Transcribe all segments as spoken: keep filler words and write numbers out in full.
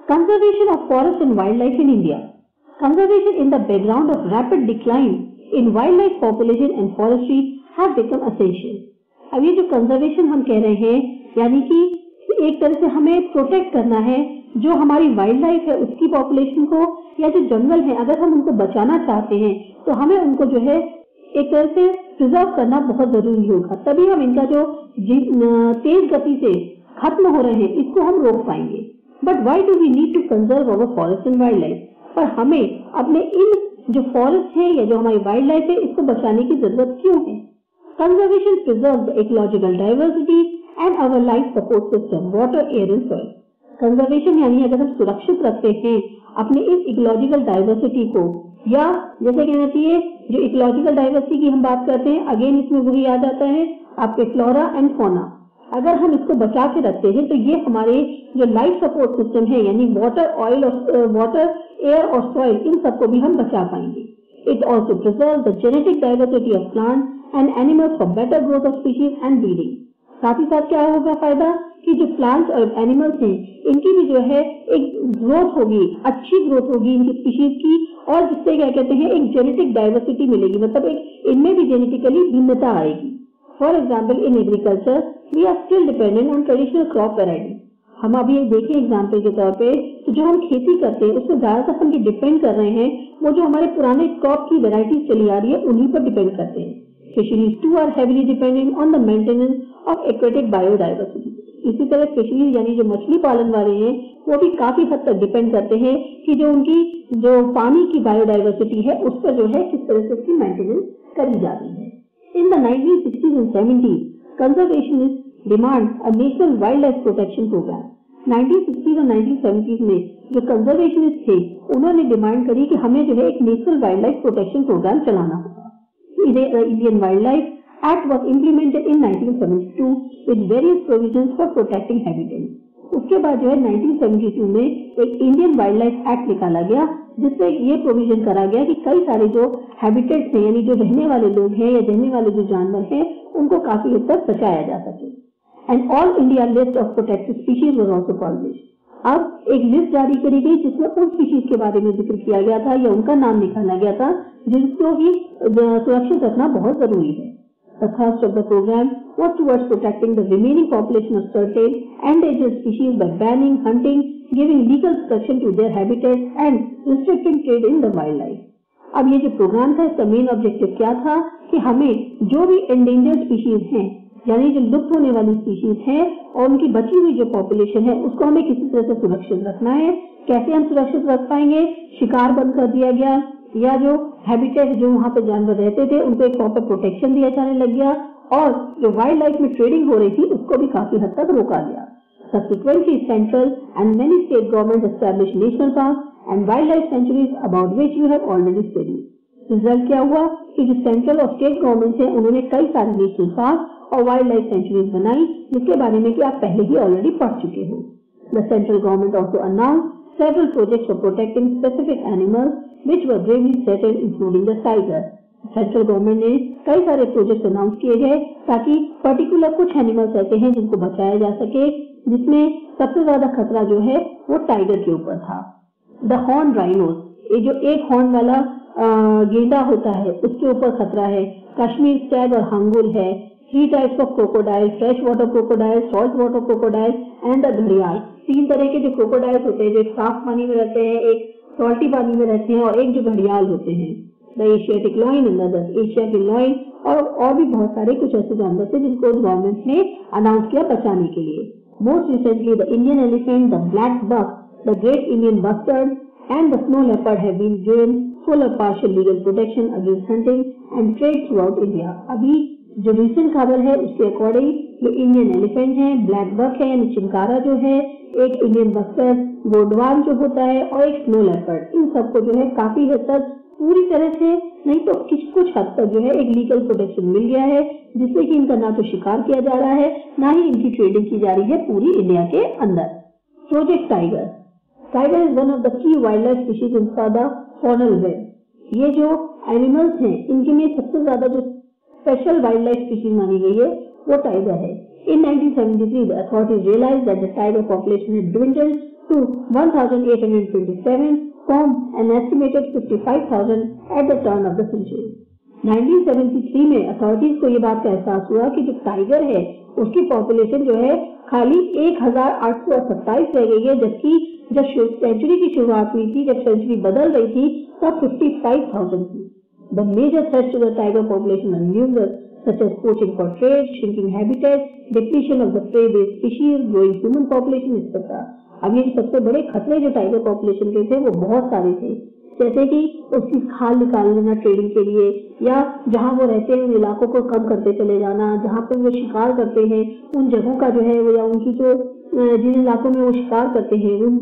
Conservation of forest and wildlife in India. Conservation in the background of rapid decline in wildlife population and forestry have become essential. अब ये जो conservation हम कह रहे हैं, यानी कि एक तरह से हमें प्रोटेक्ट करना है जो हमारी वाइल्ड लाइफ है उसकी पॉपुलेशन को, या जो जंगल है अगर हम उनको बचाना चाहते हैं तो हमें उनको जो है एक तरह से प्रिजर्व करना बहुत जरूरी होगा, तभी हम इनका जो तेज गति से खत्म हो रहे हैं इसको हम रोक पाएंगे। But why do we need to conserve our forest and wildlife? पर हमें अपने इन जो फॉरेस्ट है या जो हमारी वाइल्ड लाइफ है इसको बचाने की जरूरत क्यों है? Conservation preserve the ecological diversity and our life support system, water, air and soil. Conservation यानी अगर हम सुरक्षित रखते हैं अपनी इस इकोलॉजिकल डाइवर्सिटी को, या जैसे कहना चाहिए जो इकोलॉजिकल डाइवर्सिटी की हम बात करते हैं, अगेन इसमें वही आ जाता है आपके फ्लोरा एंड फौना। अगर हम इसको बचा के रखते हैं तो ये हमारे जो लाइफ सपोर्ट सिस्टम है यानी वाटर, ऑयल, वाटर, एयर और सॉइल, इन सबको भी हम बचा पाएंगे। It also preserve the genetic diversity of plants and animals for better growth of species and breeding. साथ ही साथ क्या होगा फायदा कि जो प्लांट्स और एनिमल्स हैं इनकी भी जो है एक ग्रोथ होगी, अच्छी ग्रोथ होगी इनकी स्पीशीज की, और जिससे क्या कहते हैं एक जेनेटिक डाइवर्सिटी मिलेगी, मतलब एक इनमें भी जेनेटिकली भिन्नता आएगी। For example in agriculture we are still dependent on traditional crop variety. हम अभी देखें एग्जाम्पल के तौर पे तो जो हम खेती करते हैं उसमें ज्यादातर हम ये डिपेंड कर रहे हैं वो जो हमारे पुराने क्रॉप की वैरायटी चली आ रही है उन्हीं पर डिपेंड करते हैं। Fisheries too are heavily dependent on the maintenance of aquatic biodiversity. इसी तरह फिशरीज यानी जो मछली पालन वाले हैं वो भी काफी हद तक डिपेंड करते हैं कि जो उनकी जो पानी की बायोडाइवर्सिटी है उस पर जो है किस तरह से उसकी मेंटेनेंस करी जा रही है। In the nineteen sixties and seventies, conservationists demand a national wildlife protection program. nineteen sixties और nineteen seventies में जो conservationists थे उन्होंने डिमांड करी कि हमें जो है एक national wildlife protection program चलाना होगा। Indian wild life act was implemented in nineteen seventy two with various provisions for protecting habitat. उसके बाद जो है नाइनटीन सेवेंटी टू में एक इंडियन वाइल्ड लाइफ एक्ट निकाला गया जिससे ये प्रोविजन करा गया कि कई सारे जो हैबिटेट्स हैं यानी जो रहने वाले लोग हैं या रहने वाले जो जानवर हैं उनको काफी हद तक बचाया जा सके। And all India list of protected species was also published. अब एक लिस्ट जारी करी गई जिसमें उन स्पीशीज के बारे में जिक्र किया गया था या उनका नाम निकाला गया था जिनको भी सुरक्षित रखना बहुत जरूरी है। The thrust of the program was towards protecting the remaining population of certain endangered species by banning hunting, giving legal protection to their habitats and restricting trade in the wildlife. अब ये जो प्रोग्राम था इसका main objective क्या था कि हमें जो भी एंडेंजर्ड स्पीशीज हैं यानी जो लुप्त होने वाली स्पीशीज हैं और उनकी बची हुई जो पॉपुलेशन है उसको हमें किसी तरह से सुरक्षित रखना है। कैसे हम सुरक्षित रख पाएंगे? शिकार बंद कर दिया गया या जो हैबिटेट जो वहां पे जानवर रहते थे उनको एक प्रॉपर प्रोटेक्शन दिया जाने लग गया और जो वाइल्ड लाइफ में ट्रेडिंग हो रही थी उसको भी काफी हद तक रोका गया। Subsequently, central and many state governments established national parks and wildlife sanctuaries about which you have already studied. Result क्या हुआ कि जो सेंट्रल और स्टेट गवर्नमेंट है उन्होंने कई सारे नेशनल पार्क और वाइल्ड लाइफ सेंचुरीज बनाई जिसके बारे में कि आप पहले ही ऑलरेडी पढ़ चुके हो। The central government also announced several projects for protecting specific animals which were bravely settled including the tiger. Central government ने कई सारे प्रोजेक्ट अनाउंस किए गए ताकि पर्टिकुलर कुछ एनिमल्स ऐसे हैं जिनको बचाया जा सके जिसमें सबसे ज्यादा खतरा जो है वो टाइगर के ऊपर था। द हॉर्न राइनोस, ये जो एक हॉर्न वाला गेंडा होता है उसके ऊपर खतरा है। कश्मीर स्टैग और हंगुल है। Three types of crocodile, fresh water crocodile, salt water crocodile and the घड़ियाल। तीन तरह के जो क्रोकोडाइल्स होते हैं जो एक साफ पानी में रहते हैं, एक सॉल्टी पानी में रहते हैं और एक जो घड़ियाल होते हैं। The Asiatic lion and others, Asiatic lion और और भी बहुत सारे कुछ ऐसे जानवर थे जिनको गवर्नमेंट ने अनाउंस किया बचाने के लिए। Most recently the Indian elephant, the black buck, the great Indian bustard and the snow leopard have been given full or partial legal protection against hunting and trade throughout India. अभी जो recent खबर है उसके according जो Indian elephant है, black buck है यानी चिंकारा जो है, एक इंडियन बस्टर्ड, गोडवान जो होता है और एक स्नो लेपर्ड, इन सबको जो है काफी हद तक पूरी तरह से नहीं तो कुछ कुछ हद तक जो है एक लीगल प्रोटेक्शन मिल गया है जिससे कि इनका ना तो शिकार किया जा रहा है ना ही इनकी ट्रेडिंग की जा रही है पूरी इंडिया के अंदर। Project tiger. Tiger is one of the key wildlife species in the faunal web. ये जो एनिमल्स हैं इनके में सबसे ज्यादा जो स्पेशल वाइल्ड लाइफ स्पीशीज मानी गई है वो टाइगर है। In nineteen seventy-three, the authorities realized that the tiger population had dwindled to one thousand eight hundred twenty-seven from an estimated fifty-five thousand at the turn of the century. Nineteen seventy three में authorities को ये बात का एहसास हुआ कि जो tiger है उसकी पॉपुलेशन जो है खाली एक हजार आठ सौ सत्ताईस रह गई है, जबकि जब सेंचुरी की शुरुआत हुई थी, जब सेंचुरी बदल रही थी, तब फिफ्टी फाइव थाउजेंड थी. The major threats to the tiger population are numerous, such as poaching for trade, shrinking habitats, depletion of the prey-based species, growing human population, et cetera. अब ये सबसे बड़े खतरे जो टाइगर पॉपुलेशन के थे वो बहुत सारे थे, जैसे कि उसकी खाल निकाल लेना ट्रेडिंग के लिए, या जहाँ वो रहते हैं उन इलाकों को कम करते चले जाना, जहाँ पर वो शिकार करते हैं उन जगहों का जो है वो, या उनकी जो जिन इलाकों में वो शिकार करते हैं उन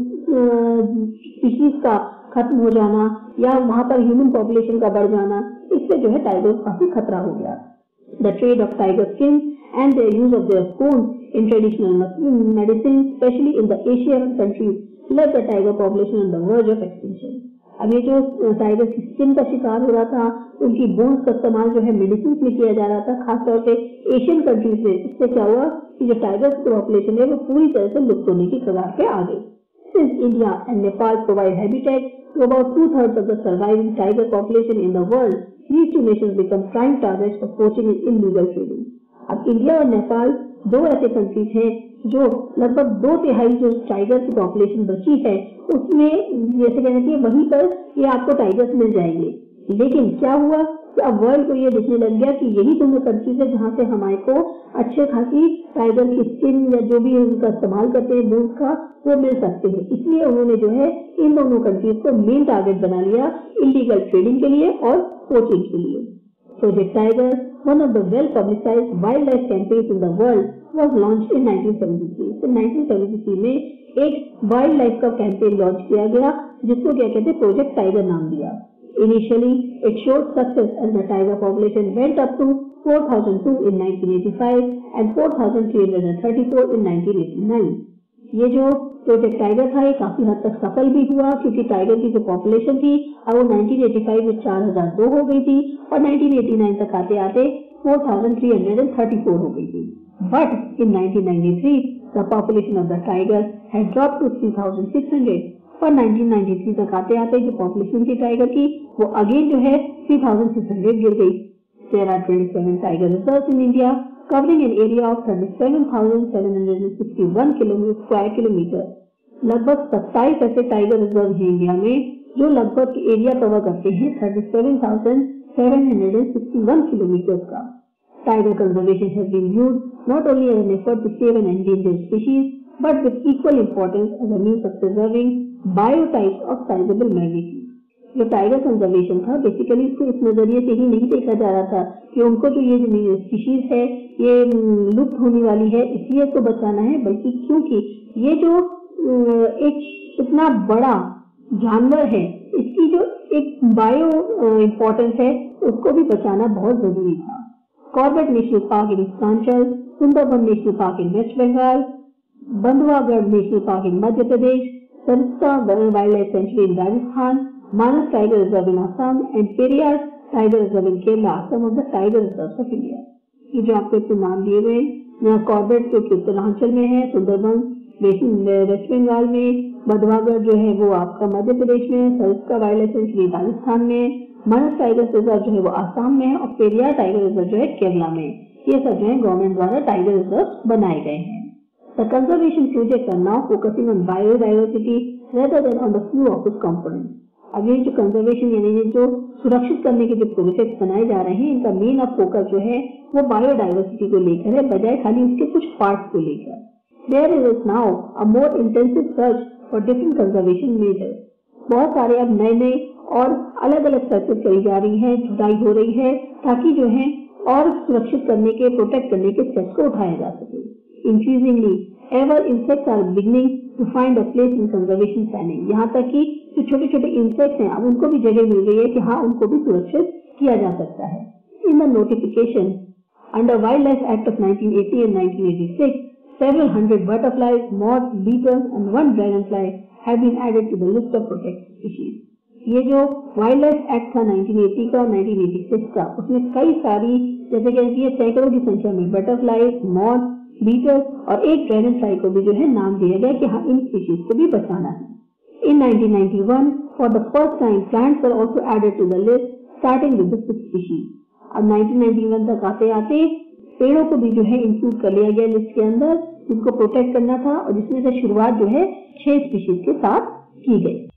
स्पीशीज का खत्म हो जाना, या वहाँ पर ह्यूमन पॉपुलेशन का बढ़ जाना, इससे जो है टाइगर को काफी खतरा हो गया. The trade of tiger skin and the use of their bones in traditional medicine, specially in the Asian countries, let the tiger population on the verge of extinction. अब ये जो टाइगर की स्किन का शिकार हो रहा था, उनकी बोन्स का इस्तेमाल जो है मेडिसिन में किया जा रहा था, खासतौर से एशियन कंट्रीज में. इससे क्या हुआ कि जो टाइगर की पॉपुलेशन है वो पूरी तरह से लुप्त होने की कगार पे आ गई. Since India and Nepal provide habitat to about two-thirds of the surviving tiger population in the world, these two nations become prime targets for poaching and illegal trading. अब इंडिया और नेपाल दो ऐसे कंट्रीज हैं जो लगभग दो तिहाई जो टाइगर की पॉपुलेशन बची है उसमें जैसे कहना चाहिए वहीं पर ये आपको टाइगर्स मिल जाएंगे. लेकिन क्या हुआ कि अब वर्ल्ड को ये दिखने लग गया कि यही दोनों कंट्रीज है जहाँ से हमारे को अच्छे खासी टाइगर की स्किन या जो भी उनका इस्तेमाल करते हैं बोन्स का वो मिल सकते हैं. इसलिए उन्होंने जो है इन दोनों कंट्रीज को मेन टारगेट बना लिया इलीगल ट्रेडिंग के लिए और पोचिंग के लिए. Project tiger, one of the well-publicized wildlife campaigns in the world, was launched in nineteen seventy three. तो नाइनटीन सेवेंटी थ्री में एक वाइल्ड लाइफ का कैंपेन लॉन्च किया गया जिसको क्या कहते हैं प्रोजेक्ट टाइगर नाम दिया. Initially, it showed success as the tiger population went up to four thousand two in nineteen eighty five and four thousand three hundred thirty-four in nineteen eighty nine. ये जो प्रोजेक्ट टाइगर था ये काफी हद तक सफल भी हुआ क्योंकि टाइगर की जो पॉपुलेशन थी अब वो नाइनटीन एटी फाइव में चार हजार दो हो गई थी और नाइनटीन एटी नाइन तक आते आते four thousand three hundred thirty four हो गई थी. But in nineteen ninety three the population of the tiger had dropped to three thousand six hundred. और नाइनटीन नाइंटी थ्री तक आते आते जो पॉपुलेशन थी टाइगर की वो अगेन जो है थ्री थाउजेंड सिक्स हंड्रेड गिर गई. There are twenty seven tiger reserves in India covering an area of thirty-seven thousand seven hundred sixty-one square kilometre. लगभग सत्ताईस ऐसे टाइगर रिजर्व हैं इंडिया में जो लगभग एरिया कवर करते हैं thirty-seven thousand seven hundred sixty-one kilometre का. Tiger conservation has been used not only as an effort to save an endangered species but with equal importance as a means of preserving biotypes of sizable magnitude. जो tiger conservation था basically इसको इस नजरिए से ही नहीं देखा जा रहा था कि उनको जो ये जो स्पीशीज है ये लुप्त होने वाली है इसलिए इसको बचाना है, बल्कि क्योंकि ये जो एक इतना बड़ा जानवर है इसकी जो एक बायो इम्पोर्टेंस है उसको भी बचाना बहुत जरूरी था. Corbett national park in Uttaranchal, Sundarban national park in West Bengal, Bandhavgarh national park in Madhya Pradesh, Sariska wild life sanctuary in Rajasthan, Manas Tiger Reserve in Assam and Periyar Tiger Reserve in Kerala are some of the tiger reserves of India. ये जो आपको इसके नाम दिए गए Corbett जो उत्तरांचल में है, सुंदरबन वेस्ट बंगाल में, बंधवागढ़ जो है वो आपका मध्य प्रदेश में, Sariska wild life sanctuary Rajasthan में, मानस टाइगर रिजर्व जो है वो आसाम में और पेरियार टाइगर रिजर्व जो है केरला में. ये सब जो है गवर्नमेंट द्वारा टाइगर रिजर्व बनाए गए हैं. The conservation projects are now focusing on biodiversity rather than on the few of its components. अब ये जो कंजर्वेशन यानी जो सुरक्षित करने के जो प्रोजेक्ट बनाए जा रहे हैं इनका मेन ऑफ फोकस जो है वो बायोडाइवर्सिटी को लेकर है बजाय खाली उसके कुछ पार्ट्स को लेकर. There is now a more intensive search for different conservation measures. बहुत सारे अब नए नए और अलग अलग सर्चेस करी जा रही है, जुटाई हो रही है ताकि जो है और सुरक्षित करने के प्रोटेक्ट करने के स्टेप्स को उठाया जा सके. Increasingly ever insects are beginning to find a place in conservation planning. यहाँ तक कि जो छोटे छोटे इंसेक्ट्स हैं अब उनको भी जगह मिल गई है कि हाँ उनको भी सुरक्षित किया जा सकता है. In the notification under wild life act of nineteen eighty and nineteen eighty six several hundred butterflies, moths, beetles and one dragonfly have been added to the list of protected species. ये जो wild life act था nineteen eighty का और nineteen eighty six का उसमें कई सारी जैसे कि सैकड़ों की संख्या में बटरफ्लाई, मॉथ, बीटल और एक ड्रैगन फ्लाई को भी जो है नाम दिया गया कि हाँ इन स्पीशीज को भी बचाना है। In nineteen ninety-one, for the first time, plants were also added to the list, starting with the six species. अब nineteen ninety-one तक आते आते पेड़ों को भी जो है इंक्लूड कर लिया गया लिस्ट के अंदर, जिसको प्रोटेक्ट करना था और जिसमें से शुरुआत जो है छह स्पीशीज के साथ की गई।